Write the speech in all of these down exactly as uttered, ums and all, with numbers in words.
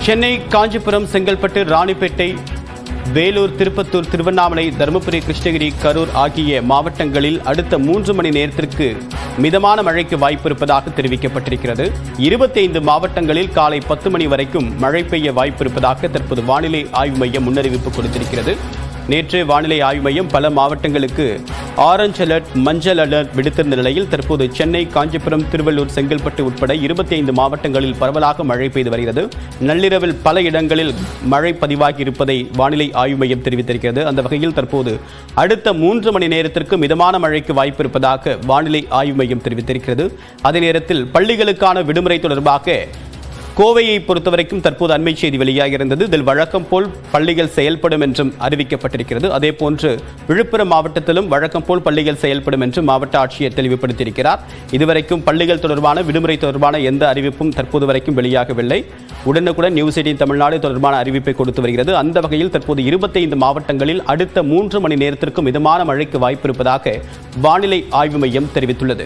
சென்னை, காஞ்சிபுரம், செங்கல்பட்டு, ராணிப்பேட்டை, வேலூர், திருப்பத்தூர், திருவண்ணாமலை, தருமபுரி, கிருஷ்ணகிரி, கரூர் ஆகிய மாவட்டங்களில் அடுத்த மூன்று மணி நேரத்திற்கு மிதமான மழைக்கு வாய்ப்பு இருப்பதாக தெரிவிக்கப்பட்டிருக்கிறது. இருபத்தி ஐந்து மாவட்டங்களில் காலை பத்து மணி வரைக்கும் மழை பெய்ய வாய்ப்பு இருப்பதாக தற்போது வானிலை ஆய்வு மையம் முன்னறிவிப்பு கொடுத்திருக்கிறது. நேற்று வானிலை ஆய்வு மையம் பல மாவட்டங்களுக்கு ஆரஞ்ச் அலர்ட், மஞ்சள் அலர்ட் விடுத்திருந்த நிலையில் தற்போது சென்னை, காஞ்சிபுரம், திருவள்ளூர், செங்கல்பட்டு உட்பட இருபத்தி ஐந்து மாவட்டங்களில் பரவலாக மழை பெய்து வருகிறது. நள்ளிரவில் பல இடங்களில் மழை பதிவாகி இருப்பதை வானிலை ஆய்வு மையம் தெரிவித்திருக்கிறது. அந்த வகையில் தற்போது அடுத்த மூன்று மணி நேரத்திற்கு மிதமான மழைக்கு வாய்ப்பு இருப்பதாக வானிலை ஆய்வு மையம் தெரிவித்திருக்கிறது. அதே நேரத்தில் பள்ளிகளுக்கான விடுமுறை தொடர்பாக கோவையை பொறுத்தவரைக்கும் தற்போது அண்மை செய்தி வெளியாகியிருந்தது. இதில் வழக்கம் போல் பள்ளிகள் செயல்படும் என்றும் அறிவிக்கப்பட்டிருக்கிறது. அதேபோன்று விழுப்புரம் மாவட்டத்திலும் வழக்கம் போல் பள்ளிகள் செயல்படும் என்று மாவட்ட ஆட்சியர் தெளிவுபடுத்தியிருக்கிறார். இதுவரைக்கும் பள்ளிகள் தொடர்பான விடுமுறை தொடர்பான எந்த அறிவிப்பும் தற்போது வரைக்கும் வெளியாகவில்லை. உடனுக்குடன் நியூஸ் எய்ட்டீன் தமிழ்நாடு தொடர்பான அறிவிப்பை கொடுத்து வருகிறது. அந்த வகையில் தற்போது இருபத்தி ஐந்து மாவட்டங்களில் அடுத்த மூன்று மணி நேரத்திற்கு மிதமான மழைக்கு வாய்ப்பு இருப்பதாக வானிலை ஆய்வு மையம் தெரிவித்துள்ளது.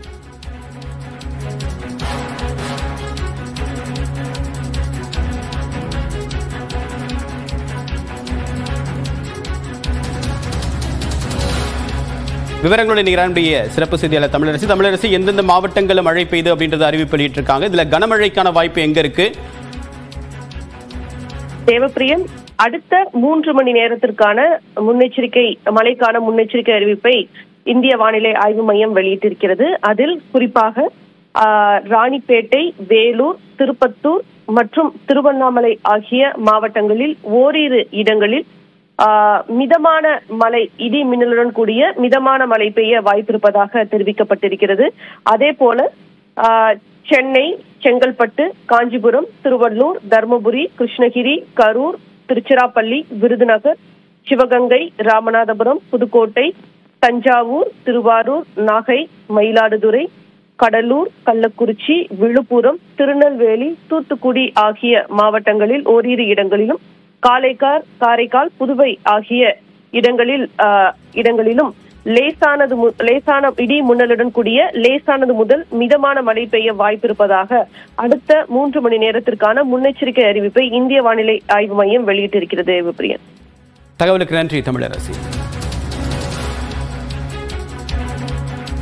விவரங்களுடைய நிகழ்ச்சிய சிறப்பு செய்தியாளர் தமிழரசி. தமிழரசி, எந்தெந்த மாவட்டங்களில் மழை பெய்து அப்படின்றத அறிவிப்பு வெளியிட்டிருக்காங்க. இதுல கனமழைக்கான வாய்ப்பு எங்க இருக்கு? தேவப்பிரியன், அடுத்த மூன்று மணி நேரத்திற்கான முன்னெச்சரிக்கை மழைக்கான முன்னெச்சரிக்கை அறிவிப்பை இந்திய வானிலை ஆய்வு மையம் வெளியிட்டிருக்கிறது. அதில் குறிப்பாக ராணிப்பேட்டை, வேலூர், திருப்பத்தூர் மற்றும் திருவண்ணாமலை ஆகிய மாவட்டங்களில் ஓரிரு இடங்களில் மிதமான மழை, இடி மின்னலுடன் கூடிய மிதமான மழை பெய்ய வாய்ப்பிருப்பதாக தெரிவிக்கப்பட்டிருக்கிறது. அதே போல சென்னை, செங்கல்பட்டு, காஞ்சிபுரம், திருவள்ளூர், தருமபுரி, கிருஷ்ணகிரி, கரூர், திருச்சிராப்பள்ளி, விருதுநகர், சிவகங்கை, ராமநாதபுரம், புதுக்கோட்டை, தஞ்சாவூர், திருவாரூர், நாகை, மயிலாடுதுறை, கடலூர், கள்ளக்குறிச்சி, விழுப்புரம், திருநெல்வேலி, தூத்துக்குடி ஆகிய மாவட்டங்களில் ஓரிரு இடங்களிலும், காரைக்கால் காரைக்கால் புதுவை ஆகிய இடங்களில் இடங்களிலும் லேசானது லேசான இடி முன்னலுடன் கூடிய லேசானது முதல் மிதமான மழை பெய்ய வாய்ப்பிருப்பதாக அடுத்த மூன்று மணி நேரத்திற்கான முன்னெச்சரிக்கை அறிவிப்பை இந்திய வானிலை ஆய்வு மையம் வெளியிட்டிருக்கிறது. தகவலுக்கு நன்றி தமிழரசி.